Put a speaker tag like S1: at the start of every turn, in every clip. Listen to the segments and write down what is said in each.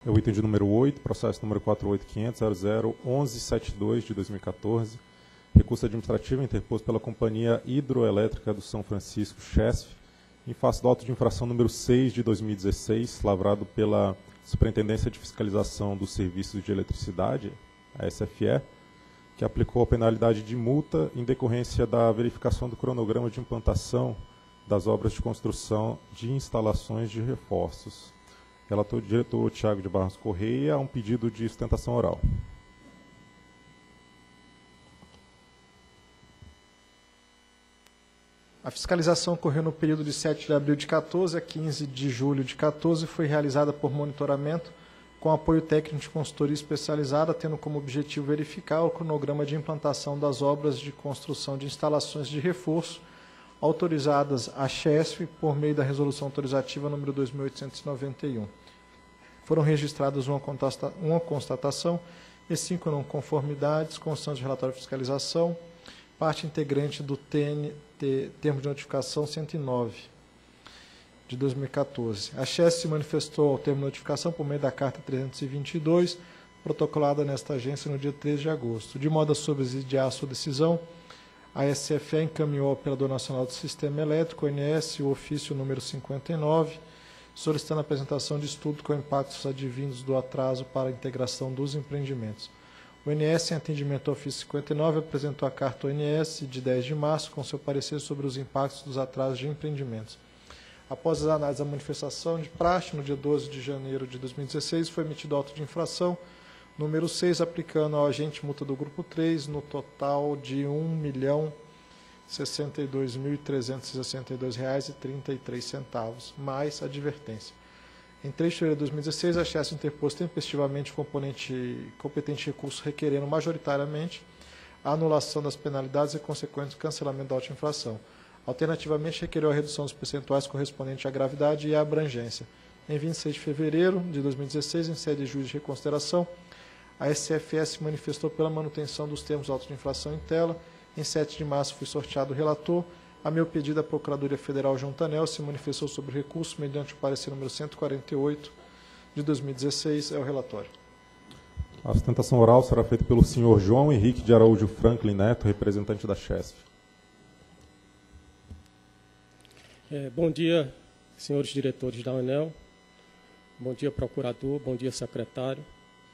S1: É o item de número 8, processo número 48.500.00.1172 de 2014, recurso administrativo interposto pela Companhia Hidroelétrica do São Francisco, CHESF, em face do auto de infração número 6 de 2016, lavrado pela Superintendência de Fiscalização dos Serviços de Eletricidade, a SFE, que aplicou a penalidade de multa em decorrência da verificação do cronograma de implantação das obras de construção de instalações de reforços. Relator diretor Tiago de Barros Correia, um pedido de sustentação oral.
S2: A fiscalização ocorreu no período de 7 de abril de 14 a 15 de julho de 14 e foi realizada por monitoramento com apoio técnico de consultoria especializada, tendo como objetivo verificar o cronograma de implantação das obras de construção de instalações de reforço autorizadas à CHESF por meio da Resolução Autorizativa número 2891. Foram registradas uma constatação e 5 não conformidades, constando de relatório de fiscalização, parte integrante do termo de notificação 109 de 2014. A CHESF se manifestou ao termo de notificação por meio da carta 322, protocolada nesta agência no dia 13 de agosto. De modo a subsidiar a sua decisão, a SFE encaminhou ao Operador Nacional do Sistema Elétrico, ONS, o ofício número 59, solicitando a apresentação de estudo com impactos advindos do atraso para a integração dos empreendimentos. O ONS, em atendimento ao ofício 59, apresentou a carta ONS de 10 de março com seu parecer sobre os impactos dos atrasos de empreendimentos. Após as análises da manifestação de praxe, no dia 12 de janeiro de 2016, foi emitido auto de infração número 6, aplicando ao agente multa do grupo 3 no total de R$ 1.062.362,33, mais advertência. Em 3 de fevereiro de 2016, a CHESF interpôs tempestivamente o competente recurso requerendo majoritariamente a anulação das penalidades e consequente cancelamento da auto-infração. Alternativamente, requereu a redução dos percentuais correspondente à gravidade e à abrangência. Em 26 de fevereiro de 2016, em sede de juízo de reconsideração, a SFE se manifestou pela manutenção dos termos de auto de infração em tela. Em 7 de março, foi sorteado o relator. A meu pedido, a Procuradoria Federal João Tanel se manifestou sobre o recurso mediante o parecer número 148 de 2016. É o relatório.
S1: A sustentação oral será feita pelo senhor João Henrique de Araújo Franklin Neto, representante da CHESF.
S3: Bom dia, senhores diretores da ANEEL. Bom dia, procurador. Bom dia, secretário.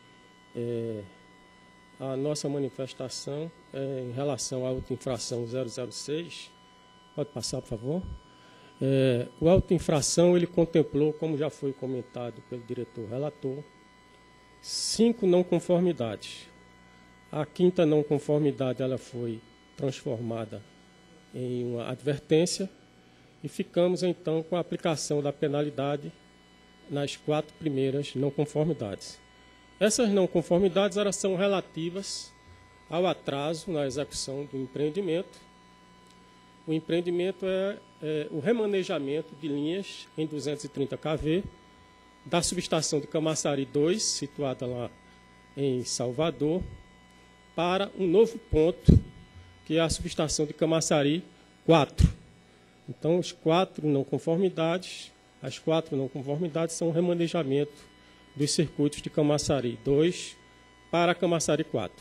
S3: A nossa manifestação em relação à auto-infração 006, pode passar, por favor. O auto-infração, ele contemplou, como já foi comentado pelo diretor relator, 5 não conformidades. A 5ª não conformidade ela foi transformada em uma advertência e ficamos, então, com a aplicação da penalidade nas 4 primeiras não conformidades. Essas não conformidades elas são relativas ao atraso na execução do empreendimento. O empreendimento é o remanejamento de linhas em 230 kV da subestação de Camaçari 2, situada lá em Salvador, para um novo ponto, que é a subestação de Camaçari 4. Então, as 4 não conformidades são o remanejamento dos circuitos de Camaçari 2 para Camaçari 4.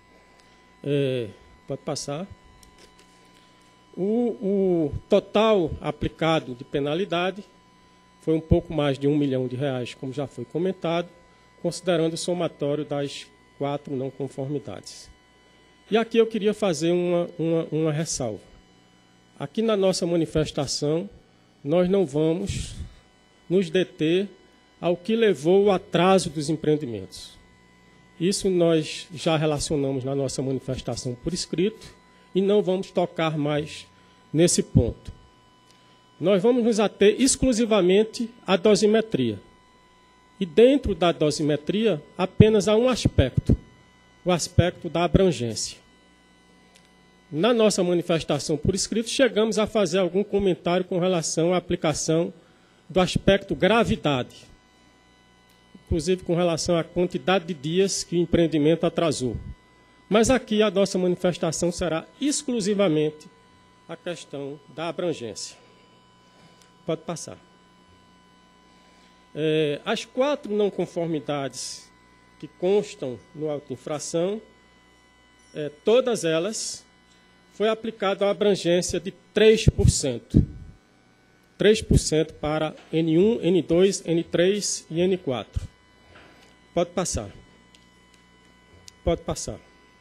S3: Pode passar. O total aplicado de penalidade foi um pouco mais de R$ 1 milhão, como já foi comentado, considerando o somatório das 4 não conformidades. E aqui eu queria fazer uma ressalva. Aqui na nossa manifestação, nós não vamos nos deter ao que levou o atraso dos empreendimentos. Isso nós já relacionamos na nossa manifestação por escrito e não vamos tocar mais nesse ponto. Nós vamos nos ater exclusivamente à dosimetria. E dentro da dosimetria, apenas há um aspecto, o aspecto da abrangência. Na nossa manifestação por escrito, chegamos a fazer algum comentário com relação à aplicação do aspecto gravidade, inclusive com relação à quantidade de dias que o empreendimento atrasou. Mas aqui a nossa manifestação será exclusivamente a questão da abrangência. Pode passar. As 4 não conformidades que constam no auto de infração, todas elas foi aplicada a abrangência de 3%. 3% para N1, N2, N3 e N4. Pode passar. Pode passar.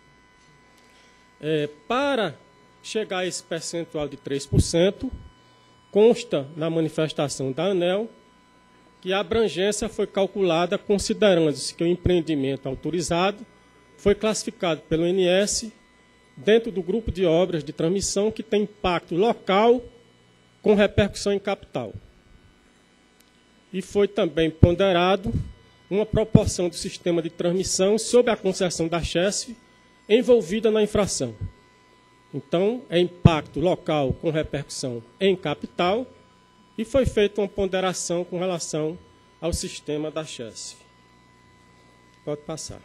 S3: Para chegar a esse percentual de 3%, consta na manifestação da ANEEL que a abrangência foi calculada considerando-se que o empreendimento autorizado foi classificado pelo INS dentro do grupo de obras de transmissão que tem impacto local com repercussão em capital. E foi também ponderado uma proporção do sistema de transmissão sob a concessão da CHESF envolvida na infração. Então, é impacto local com repercussão em capital e foi feita uma ponderação com relação ao sistema da CHESF. Pode passar.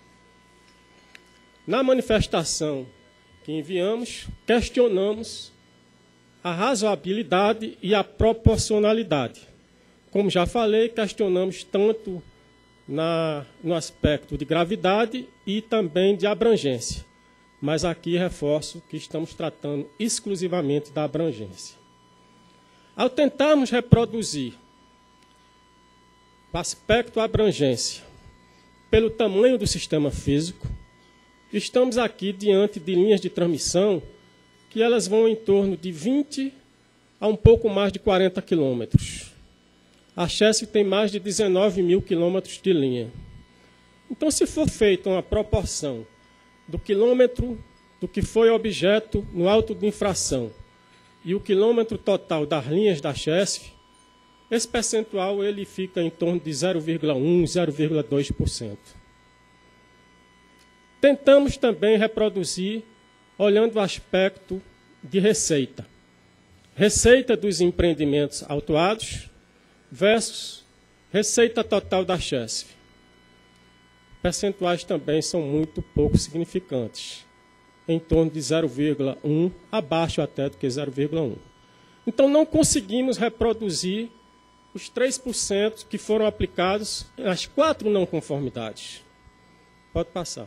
S3: Na manifestação que enviamos, questionamos a razoabilidade e a proporcionalidade. Como já falei, questionamos tanto no aspecto de gravidade e também de abrangência. Mas aqui reforço que estamos tratando exclusivamente da abrangência. Ao tentarmos reproduzir o aspecto abrangência pelo tamanho do sistema físico, estamos aqui diante de linhas de transmissão que elas vão em torno de 20 a um pouco mais de 40 quilômetros. A CHESF tem mais de 19 mil quilômetros de linha. Então, se for feita uma proporção do quilômetro do que foi objeto no auto de infração e o quilômetro total das linhas da CHESF, esse percentual ele fica em torno de 0,1%, 0,2%. Tentamos também reproduzir olhando o aspecto de receita. Receita dos empreendimentos autuados versus receita total da CHESF. Percentuais também são muito pouco significantes, em torno de 0,1, abaixo até do que 0,1. Então, não conseguimos reproduzir os 3% que foram aplicados nas 4 não conformidades. Pode passar.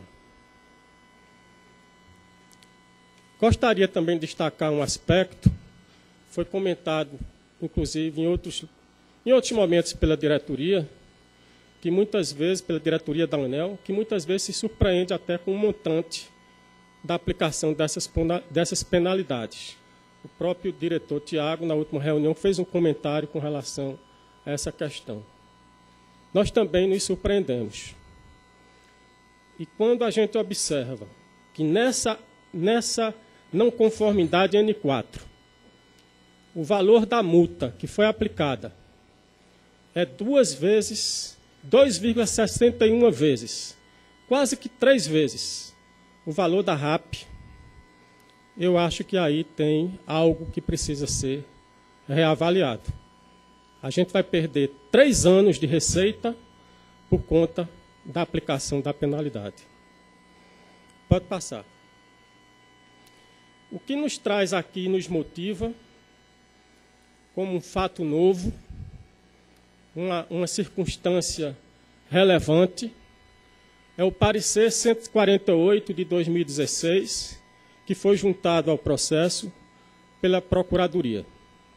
S3: Gostaria também de destacar um aspecto, foi comentado, inclusive, em outros momentos pela diretoria, que muitas vezes, pela diretoria da ANEEL, que muitas vezes se surpreende até com o montante da aplicação dessas penalidades. O próprio diretor Tiago, na última reunião, fez um comentário com relação a essa questão. Nós também nos surpreendemos. E quando a gente observa que nessa não conformidade N4, o valor da multa que foi aplicada é 2,61 vezes, quase que 3 vezes o valor da RAP. Eu acho que aí tem algo que precisa ser reavaliado. A gente vai perder 3 anos de receita por conta da aplicação da penalidade. Pode passar. O que nos traz aqui e nos motiva, como um fato novo, uma circunstância relevante, é o parecer 148 de 2016, que foi juntado ao processo pela Procuradoria.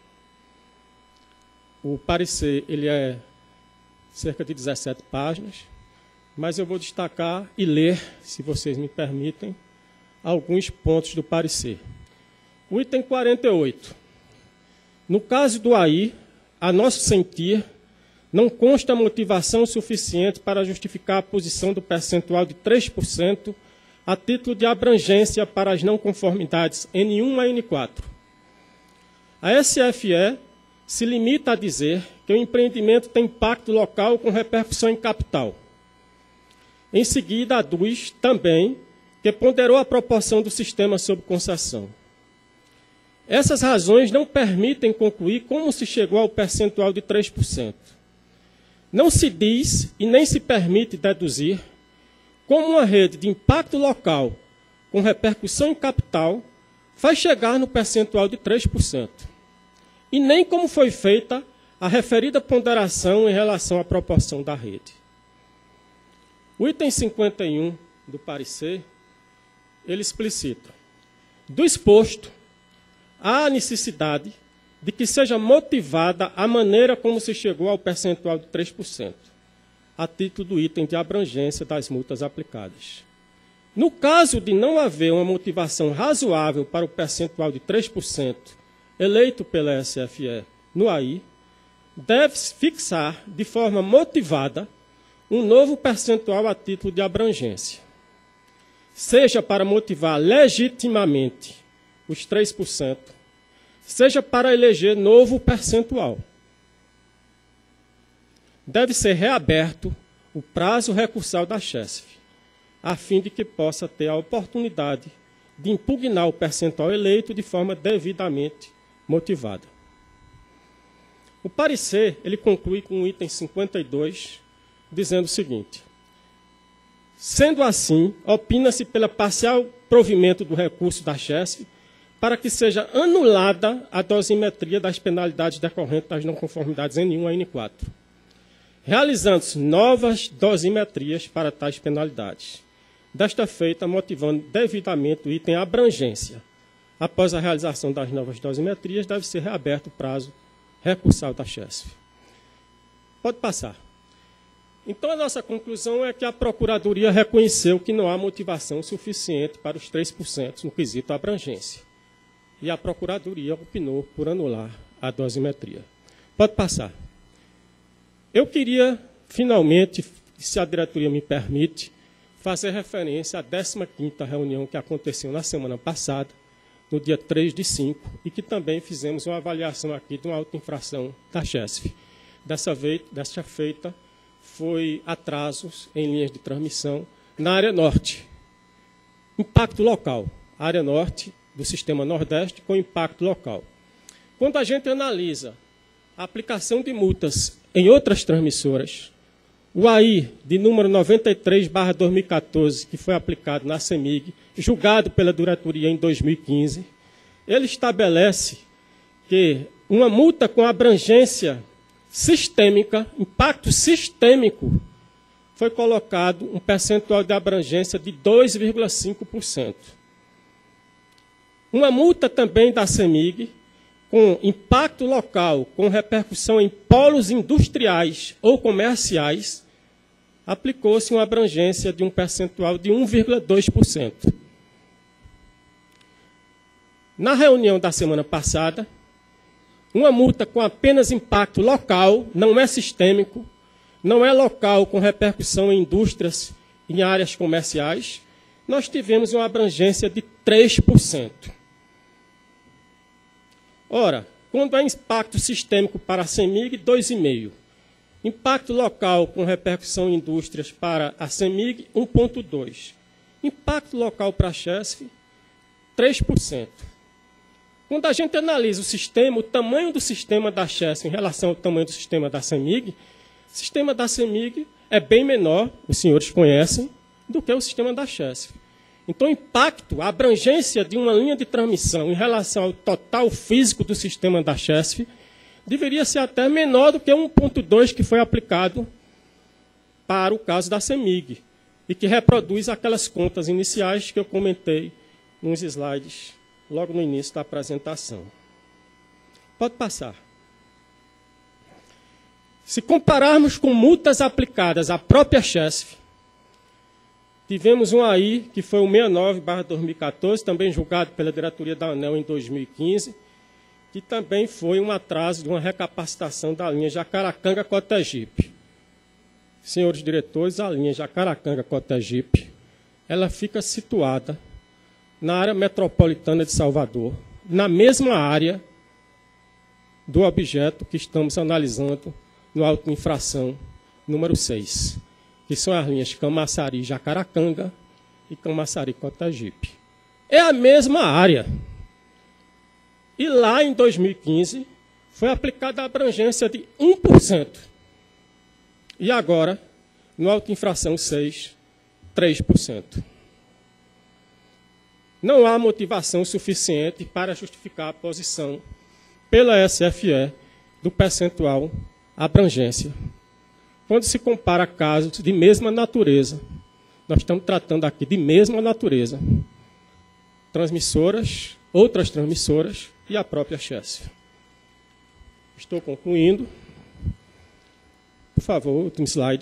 S3: O parecer ele é cerca de 17 páginas, mas eu vou destacar e ler, se vocês me permitem, alguns pontos do parecer. O item 48. No caso do AI, a nosso sentir, não consta motivação suficiente para justificar a posição do percentual de 3% a título de abrangência para as não conformidades N1 a N4. A SFE se limita a dizer que o empreendimento tem impacto local com repercussão em capital. Em seguida, aduz também que ponderou a proporção do sistema sob concessão. Essas razões não permitem concluir como se chegou ao percentual de 3%. Não se diz e nem se permite deduzir como uma rede de impacto local com repercussão em capital faz chegar no percentual de 3%. E nem como foi feita a referida ponderação em relação à proporção da rede. O item 51 do parecer, ele explicita: do exposto, há a necessidade de que seja motivada a maneira como se chegou ao percentual de 3%, a título do item de abrangência das multas aplicadas. No caso de não haver uma motivação razoável para o percentual de 3% eleito pela SFE no AI, deve-se fixar de forma motivada um novo percentual a título de abrangência, seja para motivar legitimamente os 3%, seja para eleger novo percentual. Deve ser reaberto o prazo recursal da CHESF, a fim de que possa ter a oportunidade de impugnar o percentual eleito de forma devidamente motivada. O parecer, ele conclui com o item 52, dizendo o seguinte: sendo assim, opina-se pela parcial provimento do recurso da CHESF para que seja anulada a dosimetria das penalidades decorrentes das não conformidades N1 a N4, realizando-se novas dosimetrias para tais penalidades. Desta feita, motivando devidamente o item abrangência. Após a realização das novas dosimetrias, deve ser reaberto o prazo recursal da CHESF. Pode passar. Então, a nossa conclusão é que a Procuradoria reconheceu que não há motivação suficiente para os 3% no quesito abrangência. E a Procuradoria opinou por anular a dosimetria. Pode passar. Eu queria, finalmente, se a diretoria me permite, fazer referência à 15ª reunião que aconteceu na semana passada, no dia 3/5, e que também fizemos uma avaliação aqui de uma auto-infração da CHESF. Dessa feita foi atrasos em linhas de transmissão na área norte. Impacto local. Área norte do sistema Nordeste com impacto local. Quando a gente analisa a aplicação de multas em outras transmissoras, o AI de número 93/2014, que foi aplicado na CEMIG, julgado pela diretoria em 2015, ele estabelece que uma multa com abrangência sistêmica, impacto sistêmico, foi colocado um percentual de abrangência de 2,5%. Uma multa também da CEMIG, com impacto local, com repercussão em polos industriais ou comerciais, aplicou-se uma abrangência de um percentual de 1,2%. Na reunião da semana passada, uma multa com apenas impacto local, não é sistêmico, não é local com repercussão em indústrias e em áreas comerciais, nós tivemos uma abrangência de 3%. Ora, quando há impacto sistêmico para a CEMIG, 2,5%. Impacto local com repercussão em indústrias para a CEMIG, 1,2%. Impacto local para a CHESF, 3%. Quando a gente analisa o sistema, o tamanho do sistema da CHESF em relação ao tamanho do sistema da CEMIG, o sistema da CEMIG é bem menor, os senhores conhecem, do que o sistema da CHESF. Então, o impacto, a abrangência de uma linha de transmissão em relação ao total físico do sistema da CHESF deveria ser até menor do que 1,2 que foi aplicado para o caso da CEMIG, e que reproduz aquelas contas iniciais que eu comentei nos slides logo no início da apresentação. Pode passar. Se compararmos com multas aplicadas à própria CHESF, tivemos um AI, que foi o 69/2014, também julgado pela diretoria da ANEEL em 2015, que também foi um atraso de uma recapacitação da linha Jacaracanga-Cotegipe. Senhores diretores, a linha Jacaracanga-Cotegipe, ela fica situada na área metropolitana de Salvador, na mesma área do objeto que estamos analisando no auto-infração número 6, que são as linhas Camaçari-Jacaracanga e Camaçari-Cotegipe. É a mesma área. E lá, em 2015, foi aplicada a abrangência de 1%. E agora, no auto-infração 6, 3%. Não há motivação suficiente para justificar a posição pela SFE do percentual abrangência. Quando se compara casos de mesma natureza, nós estamos tratando aqui de mesma natureza, transmissoras, outras transmissoras e a própria Chesf. Estou concluindo. Por favor, último slide.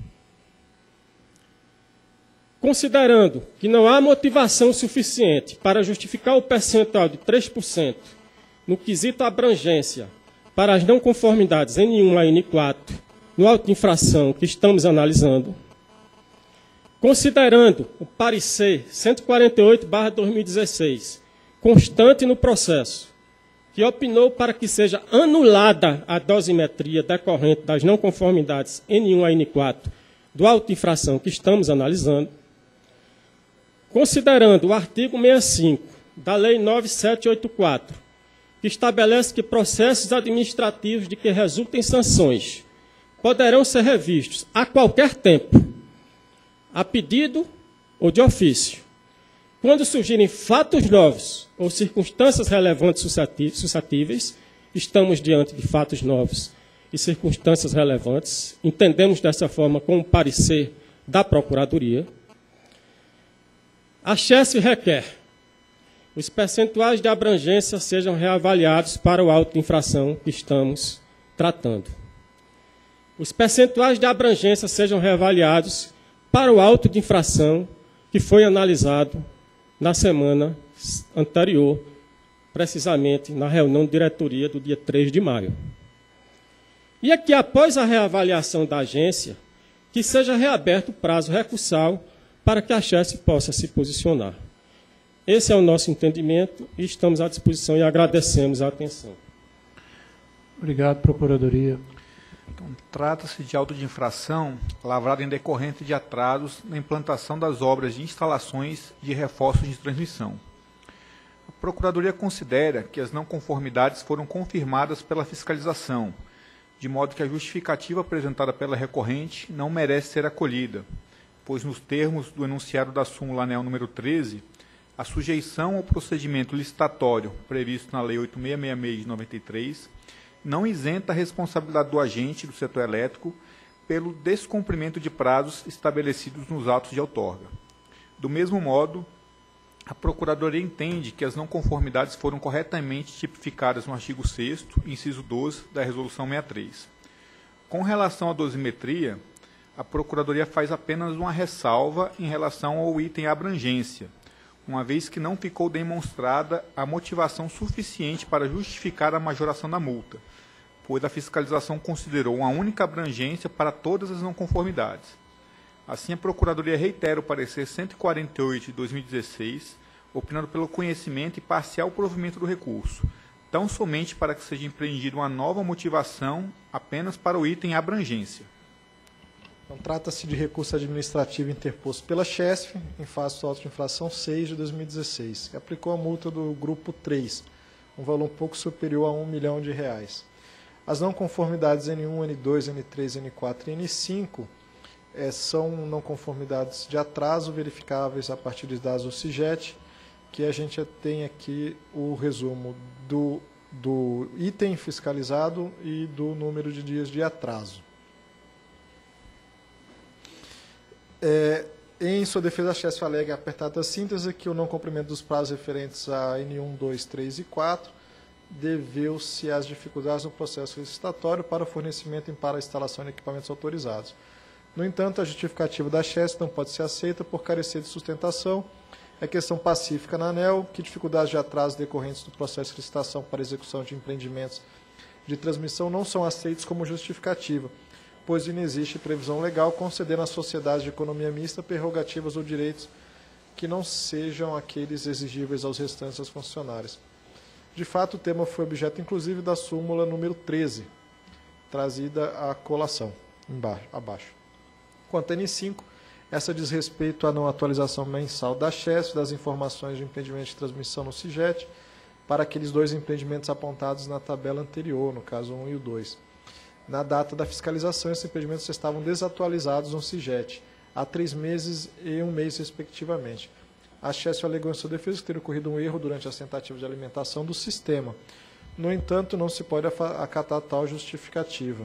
S3: Considerando que não há motivação suficiente para justificar o percentual de 3% no quesito abrangência para as não conformidades N1 a N4 no auto de infração que estamos analisando, considerando o parecer 148/2016, constante no processo, que opinou para que seja anulada a dosimetria decorrente das não conformidades N1 a N4 do auto de infração que estamos analisando, considerando o artigo 65 da Lei 9784, que estabelece que processos administrativos de que resultem sanções poderão ser revistos a qualquer tempo, a pedido ou de ofício, quando surgirem fatos novos ou circunstâncias relevantes suscetíveis, estamos diante de fatos novos e circunstâncias relevantes, entendemos dessa forma como parecer da Procuradoria. A Chesf requer os percentuais de abrangência sejam reavaliados para o auto de infração que estamos tratando. Os percentuais de abrangência sejam reavaliados para o auto de infração que foi analisado na semana anterior, precisamente na reunião de diretoria do dia 3 de maio. E é que, após a reavaliação da agência, que seja reaberto o prazo recursal para que a Chesf possa se posicionar. Esse é o nosso entendimento e estamos à disposição e agradecemos a atenção.
S4: Obrigado, Procuradoria.
S5: Então, trata-se de auto de infração lavrado em decorrente de atrasos na implantação das obras de instalações de reforços de transmissão. A Procuradoria considera que as não conformidades foram confirmadas pela fiscalização, de modo que a justificativa apresentada pela recorrente não merece ser acolhida, pois nos termos do enunciado da súmula anel número 13, a sujeição ao procedimento licitatório previsto na Lei 8666 de 93 não isenta a responsabilidade do agente do setor elétrico pelo descumprimento de prazos estabelecidos nos autos de outorga. Do mesmo modo, a Procuradoria entende que as não conformidades foram corretamente tipificadas no artigo 6º, inciso 12, da Resolução 63. Com relação à dosimetria, a Procuradoria faz apenas uma ressalva em relação ao item abrangência, uma vez que não ficou demonstrada a motivação suficiente para justificar a majoração da multa, pois a fiscalização considerou uma única abrangência para todas as não conformidades. Assim, a Procuradoria reitera o parecer 148 de 2016, opinando pelo conhecimento e parcial provimento do recurso, tão somente para que seja empreendida uma nova motivação apenas para o item abrangência.
S2: Então, trata-se de recurso administrativo interposto pela Chesf, em face do auto de infração 6 de 2016, que aplicou a multa do grupo 3, um valor um pouco superior a R$ 1 milhão. As não conformidades N1, N2, N3, N4 e N5 são não conformidades de atraso verificáveis a partir dos dados do CIGET, que a gente tem aqui o resumo do item fiscalizado e do número de dias de atraso. Em sua defesa, a Chesf alega, apertada síntese, que o não cumprimento dos prazos referentes a N1, 2, 3 e 4 deveu-se às dificuldades no processo licitatório para o fornecimento e para a instalação de equipamentos autorizados. No entanto, a justificativa da Chesf não pode ser aceita por carecer de sustentação. É questão pacífica na ANEEL que dificuldades de atraso decorrentes do processo de licitação para execução de empreendimentos de transmissão não são aceitos como justificativa, pois não existe previsão legal concedendo às sociedades de economia mista prerrogativas ou direitos que não sejam aqueles exigíveis aos restantes das concessionárias. De fato, o tema foi objeto, inclusive, da súmula número 13, trazida à colação, abaixo. Quanto a N5, essa diz respeito à não atualização mensal da Chesf das informações de empreendimento de transmissão no CIGET para aqueles dois empreendimentos apontados na tabela anterior, no caso 1 e o 2. Na data da fiscalização, esses empreendimentos estavam desatualizados no CIGET, há 3 meses e 1 mês, respectivamente. A Chesf alegou em sua defesa que teria ocorrido um erro durante as tentativas de alimentação do sistema, No entanto, não se pode acatar tal justificativa.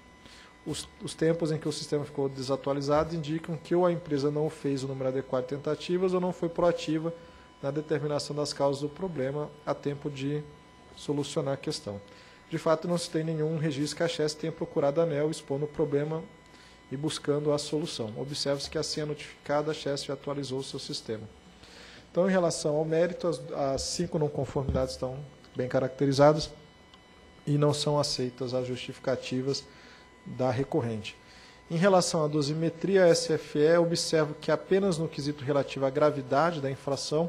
S2: Os tempos em que o sistema ficou desatualizado indicam que ou a empresa não fez o número adequado de tentativas ou não foi proativa na determinação das causas do problema a tempo de solucionar a questão. De fato, não se tem nenhum registro que a Chess tenha procurado a ANEEL expondo o problema e buscando a solução. Observe-se que assim é notificada, a Chess já atualizou o seu sistema. Então, em relação ao mérito, as 5 não conformidades estão bem caracterizadas e não são aceitas as justificativas da recorrente. Em relação à dosimetria, a SFE observa que apenas no quesito relativo à gravidade da infração,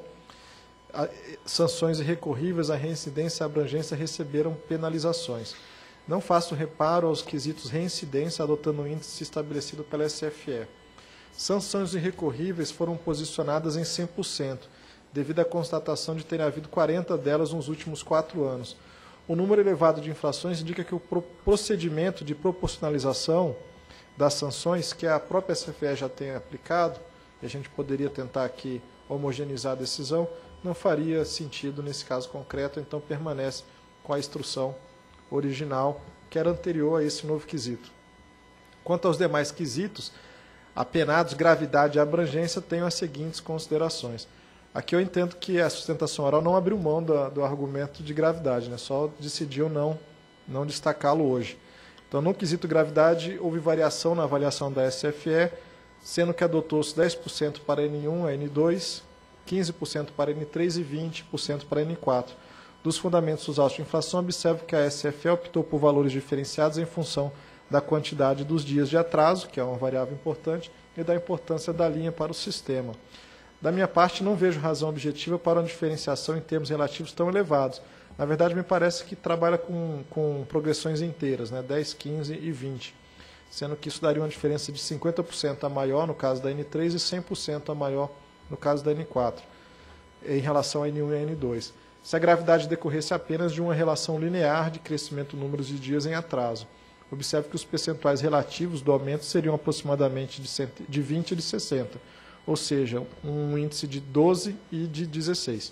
S2: sanções irrecorríveis, a reincidência e a abrangência receberam penalizações. Não faço reparo aos quesitos reincidência adotando o índice estabelecido pela SFE. Sanções irrecorríveis foram posicionadas em 100%, devido à constatação de terem havido 40 delas nos últimos 4 anos. O número elevado de infrações indica que o procedimento de proporcionalização das sanções, que a própria SFE já tem aplicado, e a gente poderia tentar aqui homogeneizar a decisão, não faria sentido nesse caso concreto, então permanece com a instrução original, que era anterior a esse novo quesito. Quanto aos demais quesitos, apenados, gravidade e abrangência, tenho as seguintes considerações. Aqui eu entendo que a sustentação oral não abriu mão do argumento de gravidade, né? Só decidiu não destacá-lo hoje. Então, no quesito gravidade, houve variação na avaliação da SFE, sendo que adotou-se 10% para N1 a N2, 15% para N3 e 20% para N4. Dos fundamentos dos autos de infração, observo que a SFE optou por valores diferenciados em função da quantidade dos dias de atraso, que é uma variável importante, e da importância da linha para o sistema. Da minha parte, não vejo razão objetiva para uma diferenciação em termos relativos tão elevados. Na verdade, me parece que trabalha com progressões inteiras, né? 10, 15 e 20, sendo que isso daria uma diferença de 50% a maior no caso da N3 e 100% a maior no caso da N4, em relação a N1 e a N2. Se a gravidade decorresse apenas de uma relação linear de crescimento números de dias em atraso. Observe que os percentuais relativos do aumento seriam aproximadamente de 20 e de 60, ou seja, um índice de 12 e de 16.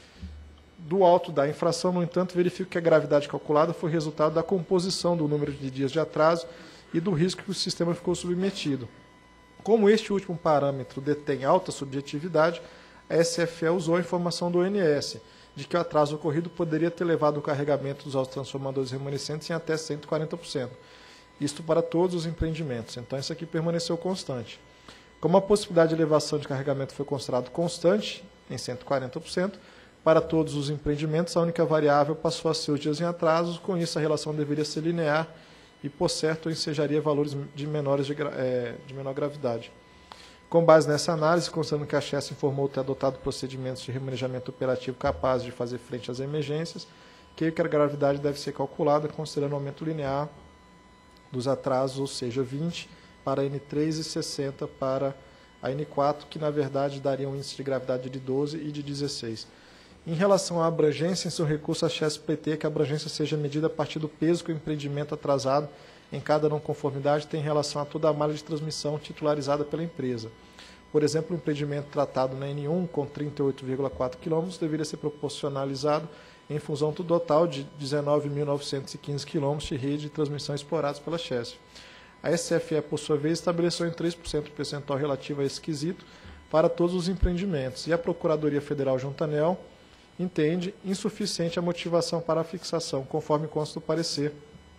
S2: Do alto da infração, no entanto, verifico que a gravidade calculada foi resultado da composição do número de dias de atraso e do risco que o sistema ficou submetido. Como este último parâmetro detém alta subjetividade, a SFE usou a informação do ONS, de que o atraso ocorrido poderia ter levado o carregamento dos autotransformadores remanescentes em até 140%. Isto para todos os empreendimentos. Então, isso aqui permaneceu constante. Como a possibilidade de elevação de carregamento foi considerado constante, em 140%, para todos os empreendimentos, a única variável passou a ser os dias em atraso, com isso a relação deveria ser linear e, por certo, ensejaria valores de menor gravidade. Com base nessa análise, considerando que a Chess informou ter adotado procedimentos de remanejamento operativo capazes de fazer frente às emergências, creio que a gravidade deve ser calculada considerando o aumento linear dos atrasos, ou seja, 20 para a N3 e 60 para a N4, que na verdade daria um índice de gravidade de 12 e de 16. Em relação à abrangência, em seu recurso, a Chess pleiteia que a abrangência seja medida a partir do peso que o empreendimento atrasado em cada não conformidade tem em relação a toda a malha de transmissão titularizada pela empresa. Por exemplo, o empreendimento tratado na N1 com 38,4 km deveria ser proporcionalizado em função do total de 19.915 km de rede de transmissão explorados pela Chess. A SFE, por sua vez, estabeleceu em 3% percentual relativo a esse quesito para todos os empreendimentos, e a Procuradoria Federal junto à ANEEL entende insuficiente a motivação para a fixação, conforme consta do parecer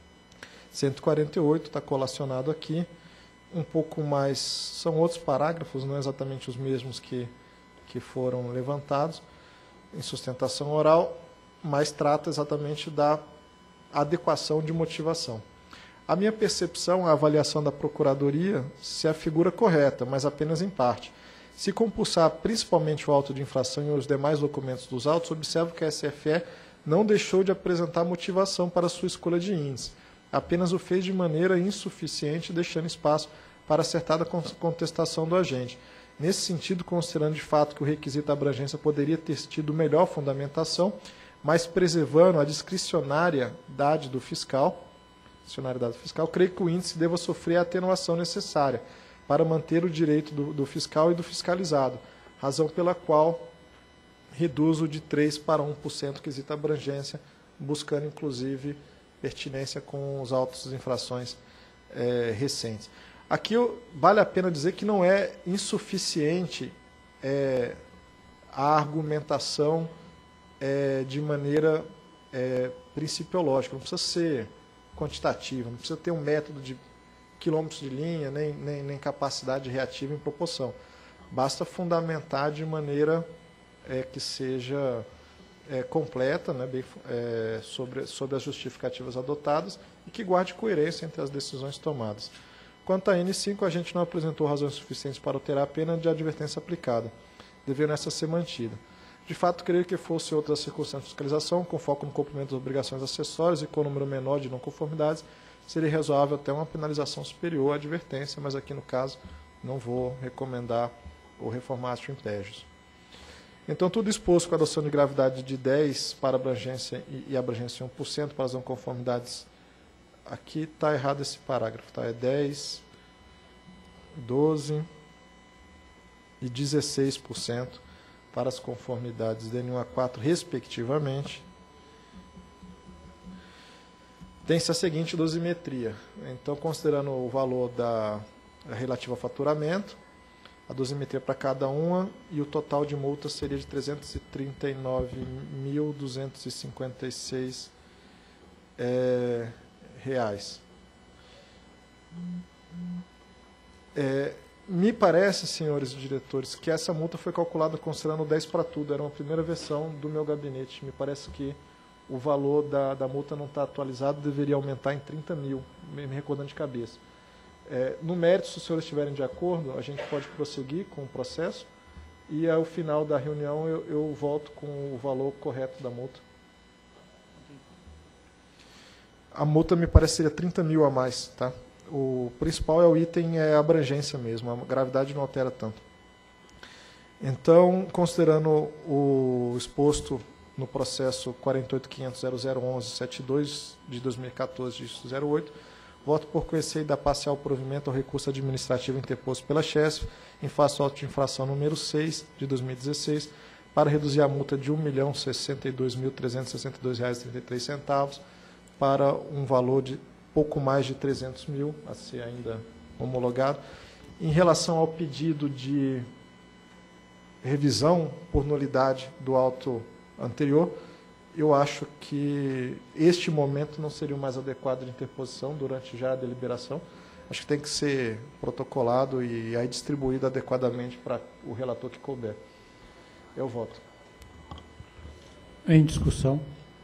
S2: 148, está colacionado aqui, um pouco mais, são outros parágrafos, não exatamente os mesmos que foram levantados em sustentação oral, mas trata exatamente da adequação de motivação. A minha percepção, a avaliação da Procuradoria se afigura correta, mas apenas em parte. Se compulsar principalmente o auto de infração e os demais documentos dos autos, observo que a SFE não deixou de apresentar motivação para sua escolha de índice, apenas o fez de maneira insuficiente, deixando espaço para acertada contestação do agente. Nesse sentido, considerando de fato que o requisito da abrangência poderia ter tido melhor fundamentação, mas preservando a discricionariedade do fiscal, creio que o índice deva sofrer a atenuação necessária para manter o direito do fiscal e do fiscalizado, razão pela qual reduzo de 3% para 1% quesito abrangência buscando, inclusive, pertinência com os autos de infrações recentes. Aqui vale a pena dizer que não é insuficiente a argumentação de maneira principiológica, não precisa ser quantitativa, não precisa ter um método de quilômetros de linha, nem capacidade reativa em proporção. Basta fundamentar de maneira que seja completa, né, sobre as justificativas adotadas e que guarde coerência entre as decisões tomadas. Quanto à N5, a gente não apresentou razões suficientes para alterar a pena de advertência aplicada, devendo essa ser mantida. De fato, creio que fosse outra circunstância de fiscalização, com foco no cumprimento das obrigações acessórias e com número menor de não conformidades, seria razoável até uma penalização superior à advertência, mas aqui no caso não vou recomendar o reformatio impégios. Então, tudo exposto com a adoção de gravidade de 10 para abrangência e abrangência 1% para as não conformidades. Aqui está errado esse parágrafo, tá? É 10, 12 e 16% para as conformidades DN1 a 4, respectivamente. Tem-se a seguinte dosimetria. Então, considerando o valor relativo ao faturamento, a dosimetria para cada uma e o total de multas seria de R$ 339.256. Me parece, senhores diretores, que essa multa foi calculada considerando 10 para tudo. Era uma primeira versão do meu gabinete. Me parece que o valor da multa não está atualizado, deveria aumentar em 30 mil, me recordando de cabeça. No mérito, se os senhores estiverem de acordo, a gente pode prosseguir com o processo e ao final da reunião eu volto com o valor correto da multa. A multa me parece seria 30 mil a mais, tá? O principal é o item, a abrangência mesmo, a gravidade não altera tanto. Então, considerando o exposto no processo 48.500.0011.72 de 2014, dígito 08, voto por conhecer e dar parcial provimento ao recurso administrativo interposto pela CHESF em face ao auto de infração número 6 de 2016 para reduzir a multa de R$ 1.062.362,33 para um valor de pouco mais de 300 mil, a ser ainda homologado. Em relação ao pedido de revisão por nulidade do auto anterior, eu acho que este momento não seria o mais adequado de interposição durante já a deliberação. Acho que tem que ser protocolado e aí distribuído adequadamente para o relator que couber. Eu voto.
S4: Em discussão.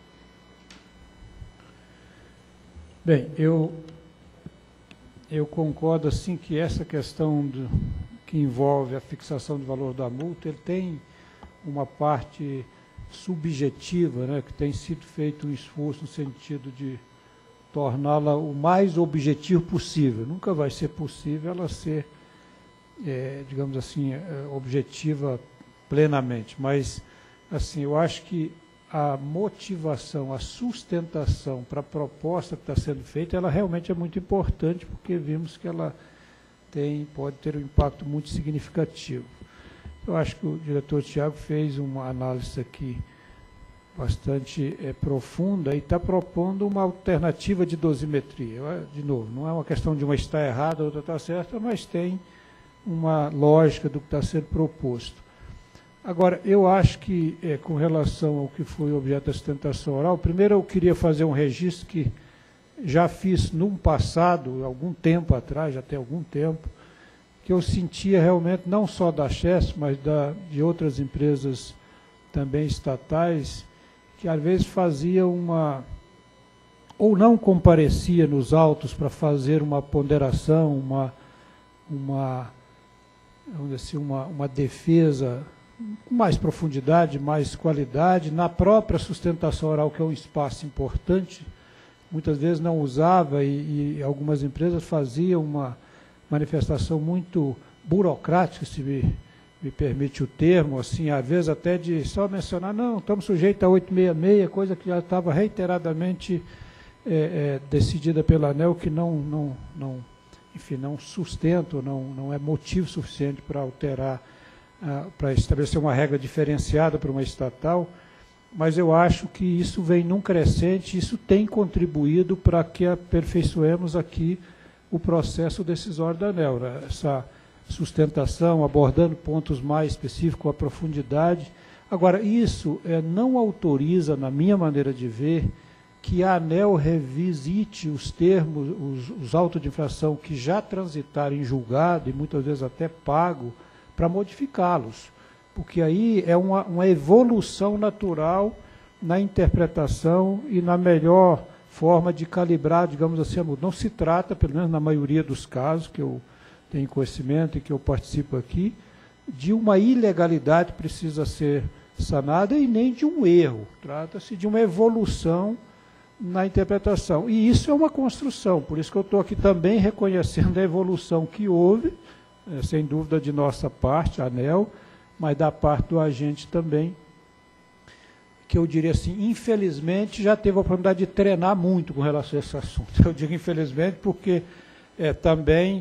S4: Bem, eu concordo assim que essa questão que envolve a fixação do valor da multa, ele tem uma parte subjetiva, né, que tem sido feito um esforço no sentido de torná-la o mais objetivo possível. Nunca vai ser possível ela ser, digamos assim, objetiva plenamente, mas assim, eu acho que a motivação, a sustentação para a proposta que está sendo feita, ela realmente é muito importante, porque vimos que ela pode ter um impacto muito significativo. Eu acho que o diretor Tiago fez uma análise aqui bastante profunda e está propondo uma alternativa de dosimetria. De novo, não é uma questão de uma está errada, a outra está certa, mas tem uma lógica do que está sendo proposto. Agora, eu acho que, com relação ao que foi objeto da sustentação oral, primeiro eu queria fazer um registro que já fiz num passado, algum tempo atrás, já tem algum tempo, que eu sentia realmente, não só da CHESF, mas de outras empresas também estatais, que às vezes fazia ou não comparecia nos autos para fazer uma ponderação, vamos dizer assim, uma defesa com mais profundidade, mais qualidade, na própria sustentação oral, que é um espaço importante, muitas vezes não usava e algumas empresas faziam uma manifestação muito burocrática, se me permite o termo, assim, às vezes até de só mencionar, não, estamos sujeitos a 866, coisa que já estava reiteradamente decidida pela ANEEL, que enfim, não sustenta, não é motivo suficiente para alterar, para estabelecer uma regra diferenciada para uma estatal. mas eu acho que isso vem num crescente, isso tem contribuído para que aperfeiçoemos aqui o processo decisório da ANEEL, né? Essa sustentação, abordando pontos mais específicos, com a profundidade. Agora, isso não autoriza, na minha maneira de ver, que a ANEEL revisite os termos, os autos de infração que já transitaram em julgado, e muitas vezes até pago, para modificá-los. Porque aí é uma evolução natural na interpretação e na melhor forma de calibrar, digamos assim, a multa. Não se trata, pelo menos na maioria dos casos que eu tenho conhecimento e que eu participo aqui, de uma ilegalidade que precisa ser sanada e nem de um erro. Trata-se de uma evolução na interpretação. E isso é uma construção, por isso que eu estou aqui também reconhecendo a evolução que houve, sem dúvida de nossa parte, a ANEEL, mas da parte do agente também, que eu diria assim, infelizmente, já teve a oportunidade de treinar muito com relação a esse assunto. Eu digo infelizmente porque também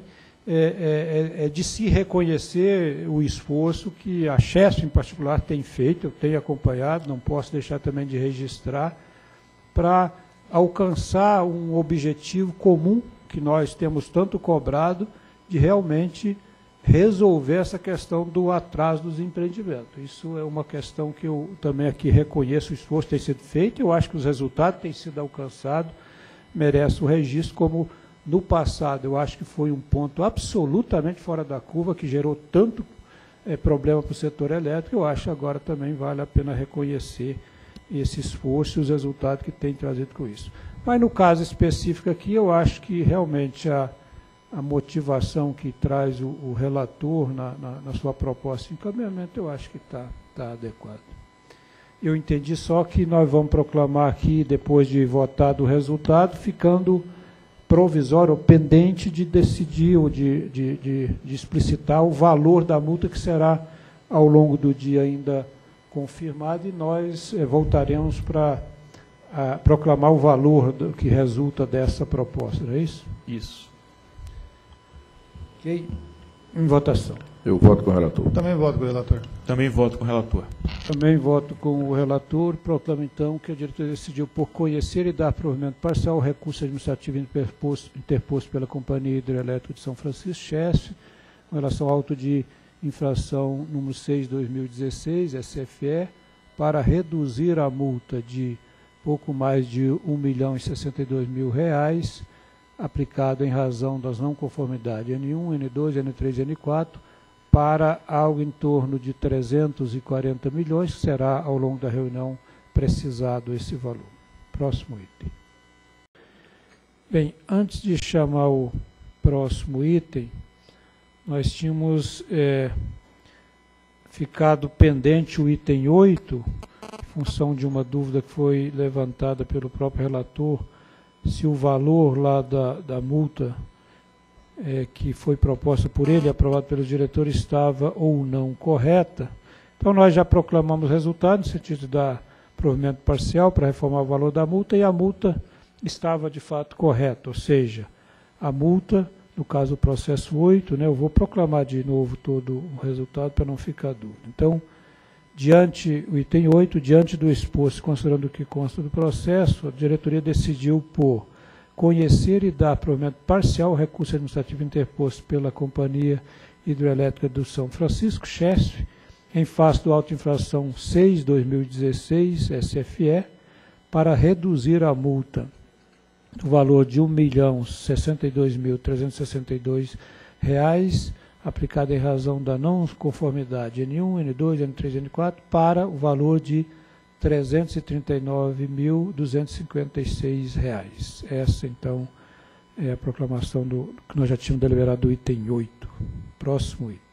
S4: é de se reconhecer o esforço que a Chesf, em particular, tem feito, eu tenho acompanhado, não posso deixar também de registrar, para alcançar um objetivo comum que nós temos tanto cobrado, de realmente resolver essa questão do atraso dos empreendimentos. Isso é uma questão que eu também aqui reconheço, o esforço tem sido feito, eu acho que os resultados têm sido alcançados, merece o registro, como no passado eu acho que foi um ponto absolutamente fora da curva, que gerou tanto problema para o setor elétrico, eu acho que agora também vale a pena reconhecer esse esforço e os resultados que tem trazido com isso. Mas no caso específico aqui, eu acho que realmente a motivação que traz o relator na sua proposta de encaminhamento, eu acho que está adequado. Eu entendi só que nós vamos proclamar aqui, depois de votado o resultado, ficando provisório ou pendente de decidir ou de explicitar o valor da multa, que será ao longo do dia ainda confirmado, e nós voltaremos para proclamar o valor que resulta dessa proposta, não é isso?
S5: Isso.
S4: Ok. Em votação.
S6: Eu voto com o relator.
S2: Também voto com o relator.
S5: Também voto com o relator.
S4: Também voto com o relator. Proclamo, então, que a diretoria decidiu por conhecer e dar provimento parcial ao recurso administrativo interposto pela Companhia Hidrelétrica de São Francisco, Chesf, com relação ao auto de infração número 6 de 2016, SFE, para reduzir a multa de pouco mais de R$1.062.000, aplicado em razão das não conformidades N1, N2, N3 e N4, para algo em torno de 340 milhões, que será, ao longo da reunião, precisado esse valor. Próximo item. Bem, antes de chamar o próximo item, nós tínhamos ficado pendente o item 8, em função de uma dúvida que foi levantada pelo próprio relator, se o valor lá da multa que foi proposta por ele, aprovado pelo diretor, estava ou não correta. Então, nós já proclamamos o resultado, no sentido de dar provimento parcial para reformar o valor da multa, e a multa estava, de fato, correta, ou seja, a multa, no caso do processo 8, eu vou proclamar de novo todo o resultado para não ficar dúvida. Então, o item 8, diante do exposto, considerando o que consta do processo, a diretoria decidiu por conhecer e dar provimento parcial ao recurso administrativo interposto pela Companhia Hidrelétrica do São Francisco, Chesf, em face do auto de infração 6/2016, SFE, para reduzir a multa do valor de R$1.062.362, aplicada em razão da não conformidade N1, N2, N3 e N4, para o valor de R$339.256. Essa, então, é a proclamação que nós já tínhamos deliberado do item 8. Próximo item.